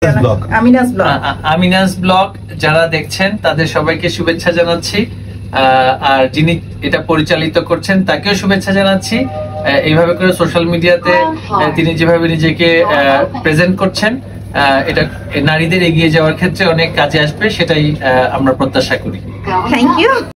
Amina's blog যারা দেখছেন তাদের সবাইকে শুভেচ্ছা জানাচ্ছি, আর যিনি এটা পরিচালিত করছেন তাকেও শুভেচ্ছা জানাচ্ছি। এইভাবে করে সোশ্যাল মিডিয়াতে তিনি যেভাবে নিজেকে প্রেজেন্ট করছেন, এটা নারীদের এগিয়ে যাওয়ার ক্ষেত্রে অনেক কাজে আসবে, সেটাই আমরা প্রত্যাশা করি। Thank you.